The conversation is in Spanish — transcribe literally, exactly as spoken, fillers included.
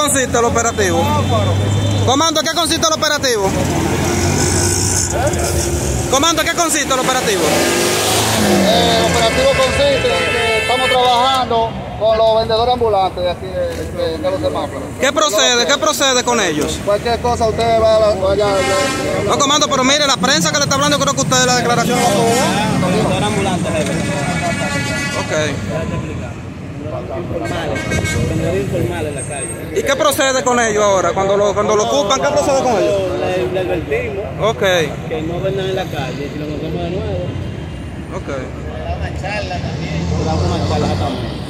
consiste el operativo? Comando, ¿en qué consiste el operativo? Comando, ¿en qué consiste el operativo? El operativo consiste en que estamos trabajando con los vendedores ambulantes de aquí de, de, de los semáforos. ¿Qué procede? ¿Qué procede con ellos? Cualquier cosa usted va a la, vaya, No, comando, pero mire, la prensa que le está hablando, creo que usted la declaración no la tuvo. Vendedor ambulante, jefe. Ok. Vendedor informal en la calle. ¿Y qué procede con ellos ahora? Cuando lo, cuando lo ocupan, ¿qué procede con ellos? Le, le advertimos Ok. que no vendan en la calle, si lo encontramos de nuevo. Ok. Le damos una charla también. Le damos una charla también.